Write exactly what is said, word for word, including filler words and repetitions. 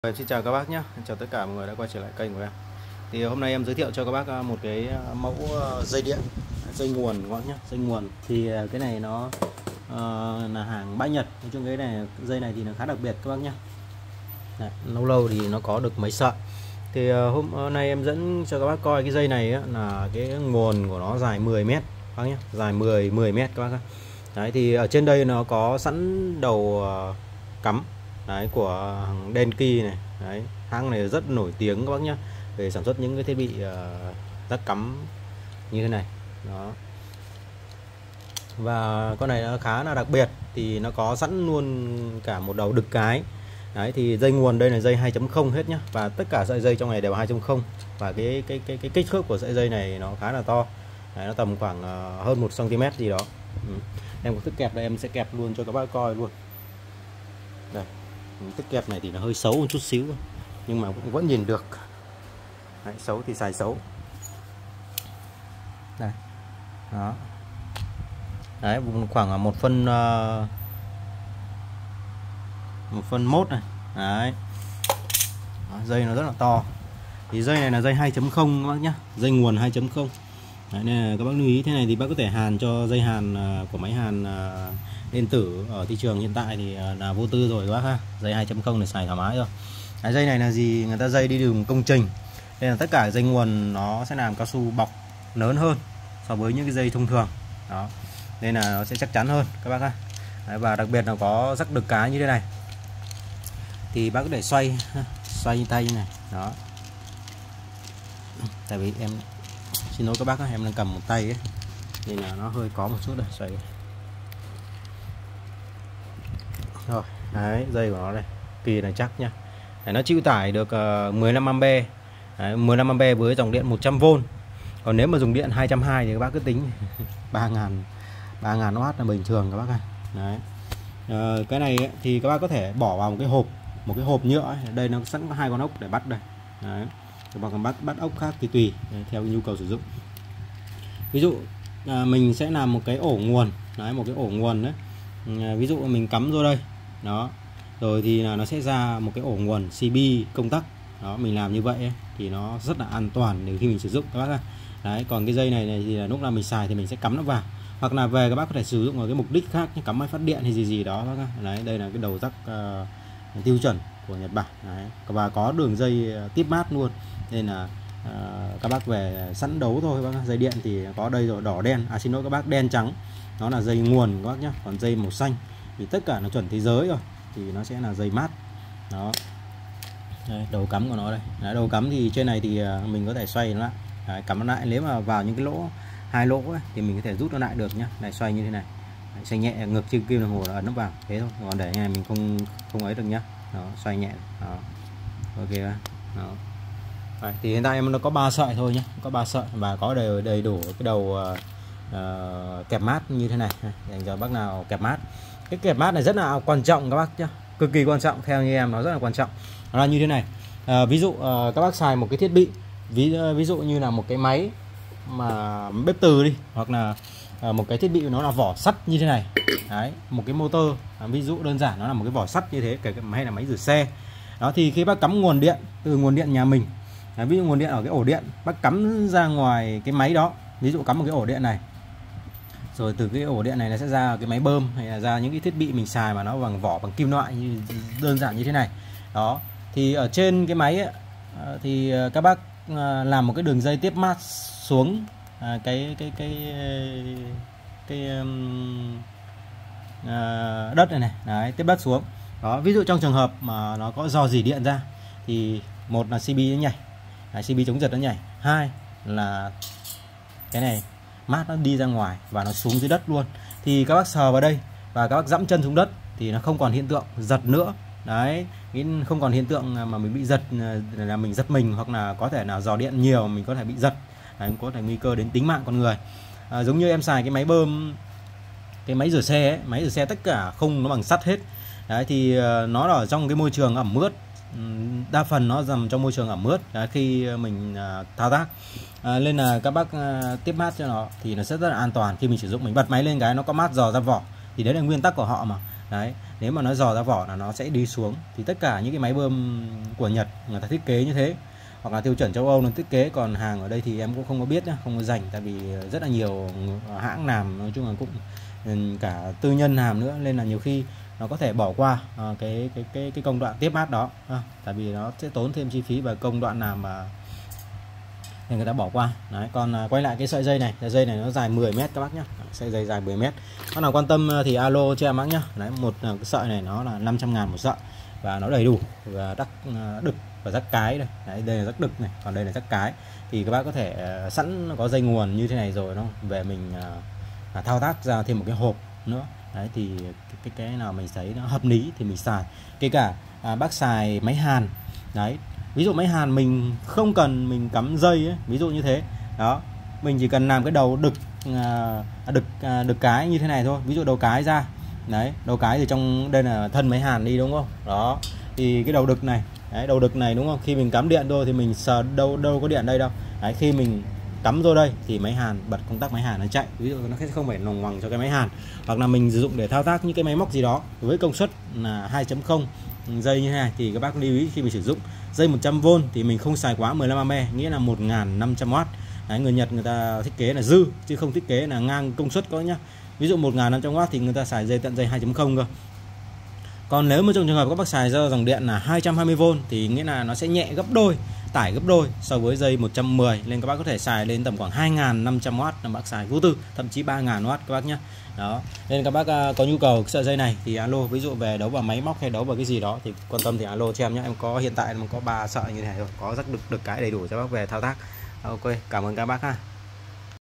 Em xin chào các bác nhé, chào tất cả mọi người đã quay trở lại kênh của em. Thì hôm nay em giới thiệu cho các bác một cái mẫu dây điện, dây nguồn các bác nhé, dây nguồn. Thì cái này nó uh, là hàng bãi Nhật, nói chung cái này dây này thì nó khá đặc biệt các bác nhé. Đấy, lâu lâu thì nó có được mấy sợi. Thì uh, hôm nay em dẫn cho các bác coi cái dây này á, là cái nguồn của nó dài mười mét các bác nhé, dài mười mười mét các bác. Đấy thì ở trên đây nó có sẵn đầu uh, cắm. Đấy, của hàng Denki này. Đấy, hãng này rất nổi tiếng các bác nhé, về sản xuất những cái thiết bị uh, rắc cắm như thế này đó. Và con này nó khá là đặc biệt, thì nó có sẵn luôn cả một đầu đực cái. Đấy thì dây nguồn đây là dây hai chấm không hết nhá, và tất cả sợi dây trong này đều hai chấm không. Và cái cái cái cái kích thước của sợi dây này nó khá là to. Đấy, nó tầm khoảng uh, hơn một xăng-ti-mét gì đó. Ừ. Em có thức kẹp đây, em sẽ kẹp luôn cho các bác coi luôn. Đây, tích kẹp này thì nó hơi xấu một chút xíu, nhưng mà cũng vẫn nhìn được. Đấy, xấu thì xài xấu. Đây, đó. Đấy, khoảng một phân uh, một phân mốt này. Đấy, đó, dây nó rất là to. Thì dây này là dây hai chấm không các bác nhá, dây nguồn hai chấm không. Đấy, nên là các bác lưu ý thế này thì bác có thể hàn cho dây hàn uh, của máy hàn uh, điện tử ở thị trường hiện tại thì là vô tư rồi các bác ha. Dây hai chấm không để xài thoải mái rồi. Cái dây này là gì, người ta dây đi đường công trình, nên là tất cả dây nguồn nó sẽ làm cao su bọc lớn hơn so với những cái dây thông thường đó, nên là nó sẽ chắc chắn hơn các bác ha. Đấy, và đặc biệt là có rắc đực cái như thế này thì bác có thể xoay xoay tay như này đó. Tại vì em xin lỗi các bác, em đang cầm một tay ấy, nên là nó hơi có một chút đây, xoay rồi. Đấy, dây của nó đây kỳ là chắc nhá. Đấy, nó chịu tải được uh, mười lăm am pe. Đấy, mười lăm am pe với dòng điện một trăm vôn. Còn nếu mà dùng điện hai trăm hai mươi thì các bác cứ tính ba ngàn oát là bình thường các bác ạ. Đấy. Uh, cái này ấy, thì các bác có thể bỏ vào một cái hộp, một cái hộp nhựa ấy. Đây nó sẵn có hai con ốc để bắt đây. Đấy. Các bác còn bắt bắt ốc khác thì tùy. Đấy, theo nhu cầu sử dụng. Ví dụ uh, mình sẽ làm một cái ổ nguồn, đấy, một cái ổ nguồn đấy. Uh, ví dụ mình cắm vô đây đó, rồi thì là nó sẽ ra một cái ổ nguồn xê bê công tắc đó. Mình làm như vậy ấy, thì nó rất là an toàn để khi mình sử dụng các bác ạ. Đấy, còn cái dây này, này thì là lúc nào mình xài thì mình sẽ cắm nó vào, hoặc là về các bác có thể sử dụng ở cái mục đích khác như cắm máy phát điện hay gì gì đó bác ạ. Đấy, đây là cái đầu rắc uh, tiêu chuẩn của Nhật Bản. Đấy, và có đường dây uh, tiếp mát luôn, nên là uh, các bác về sẵn đấu thôi bác ạ. Dây điện thì có đây rồi, đỏ đen, à xin lỗi các bác, đen trắng nó là dây nguồn các bác nhé. Còn dây màu xanh thì tất cả nó chuẩn thế giới rồi, thì nó sẽ là dây mát đó. Đây, đầu cắm của nó đây. Đấy, đầu cắm thì trên này thì mình có thể xoay nó lại. Đấy, cắm nó lại, nếu mà vào những cái lỗ hai lỗ ấy, thì mình có thể rút nó lại được nhá. Này, xoay như thế này. Đấy, xoay nhẹ ngược trên kim đồng hồ là ấn nó vào thế thôi, còn để như này mình không không ấy được nhá. Đó, xoay nhẹ đó. Ok đó. Đấy, thì hiện tại em nó có ba sợi thôi nhé, có ba sợi và có đầy đầy đủ cái đầu uh, uh, kẹp mát như thế này dành cho bác nào kẹp mát. Cái kẹp mát này rất là quan trọng các bác nhé, cực kỳ quan trọng, theo như em nó rất là quan trọng. Nó là như thế này, à, ví dụ à, các bác xài một cái thiết bị, ví ví dụ như là một cái máy mà bếp từ đi, hoặc là à, một cái thiết bị nó là vỏ sắt như thế này. Đấy, một cái motor, à, ví dụ đơn giản nó là một cái vỏ sắt như thế, kể cả hay là máy rửa xe đó. Thì khi bác cắm nguồn điện từ nguồn điện nhà mình, à, ví dụ nguồn điện ở cái ổ điện, bác cắm ra ngoài cái máy đó, ví dụ cắm một cái ổ điện này, rồi từ cái ổ điện này nó sẽ ra cái máy bơm, hay là ra những cái thiết bị mình xài mà nó bằng vỏ, bằng kim loại như đơn giản như thế này đó. Thì ở trên cái máy ấy, thì các bác làm một cái đường dây tiếp mát xuống cái cái cái cái, cái um, đất này này. Đấy, tiếp đất xuống đó. Ví dụ trong trường hợp mà nó có rò rỉ điện ra thì một là xê bê nó nhảy, à, xê bê chống giật nó nhảy, hai là cái này mát nó đi ra ngoài và nó xuống dưới đất luôn. Thì các bác sờ vào đây và các bác dẫm chân xuống đất thì nó không còn hiện tượng giật nữa. Đấy, không còn hiện tượng mà mình bị giật là mình giật mình, hoặc là có thể là dò điện nhiều mình có thể bị giật. Đấy, có thể nguy cơ đến tính mạng con người. À, giống như em xài cái máy bơm, cái máy rửa xe ấy, máy rửa xe tất cả không nó bằng sắt hết. Đấy, thì nó ở trong cái môi trường ẩm ướt, đa phần nó nằm trong môi trường ẩm ướt khi mình thao tác. À, nên là các bác tiếp mát cho nó thì nó sẽ rất là an toàn. Khi mình sử dụng, mình bật máy lên cái nó có mát dò ra vỏ, thì đấy là nguyên tắc của họ mà. Đấy, nếu mà nó dò ra vỏ là nó sẽ đi xuống. Thì tất cả những cái máy bơm của Nhật người ta thiết kế như thế, hoặc là tiêu chuẩn châu Âu nó thiết kế, còn hàng ở đây thì em cũng không có biết nhá, không có dành, tại vì rất là nhiều hãng làm, nói chung là cũng cả tư nhân làm nữa, nên là nhiều khi nó có thể bỏ qua à, cái cái cái cái công đoạn tiếp mát đó à, tại vì nó sẽ tốn thêm chi phí và công đoạn làm mà nên người ta bỏ qua. Đấy, còn à, quay lại cái sợi dây này, sợi dây này nó dài mười mét các bác nhá, sợi dây dài mười mét. Các nào quan tâm thì alo cho em bác nhá. Đấy, một cái sợi này nó là năm trăm ngàn một sợi và nó đầy đủ và đắc đực và rắc cái đây. Đấy, đây là rắc đực này, còn đây là rắc cái. Thì các bác có thể uh, sẵn có dây nguồn như thế này rồi nó về mình uh, thao tác ra thêm một cái hộp nữa. Đấy thì cái, cái cái nào mình thấy nó hợp lý thì mình xài. Kể cả à, bác xài máy hàn. Đấy, ví dụ máy hàn mình không cần mình cắm dây ấy, ví dụ như thế. Đó, mình chỉ cần làm cái đầu đực à, đực à, đực cái như thế này thôi, ví dụ đầu cái ra. Đấy, đầu cái thì trong đây là thân máy hàn đi đúng không? Đó, thì cái đầu đực này, đấy, đầu đực này đúng không? Khi mình cắm điện thôi thì mình sờ đâu đâu có điện đây đâu. Đấy, khi mình cắm vô đây thì máy hàn bật công tắc máy hàn nó chạy, ví dụ nó sẽ không phải nòng ngoằng cho cái máy hàn. Hoặc là mình sử dụng để thao tác những cái máy móc gì đó với công suất là hai chấm không dây như thế này thì các bác lưu ý khi mình sử dụng dây một trăm vôn thì mình không xài quá mười lăm am pe, nghĩa là một nghìn năm trăm oát. Đấy, người Nhật người ta thiết kế là dư chứ không thiết kế là ngang công suất có nhá. Ví dụ một nghìn năm trăm oát thì người ta xài dây tận dây hai chấm không cơ. Còn nếu mà trong trường hợp các bác xài do dòng điện là hai trăm hai mươi vôn thì nghĩa là nó sẽ nhẹ gấp đôi, tải gấp đôi so với dây một trăm mười, nên các bác có thể xài lên tầm khoảng hai nghìn năm trăm oát là bác xài vô tư, thậm chí ba nghìn oát các bác nhé. Đó, nên các bác có nhu cầu sợi dây này thì alo, ví dụ về đấu vào máy móc hay đấu vào cái gì đó thì quan tâm thì alo cho em nhé. Em có hiện tại em có ba sợi như thế này rồi, có rất được được cái đầy đủ cho bác về thao tác. Ok, cảm ơn các bác ha.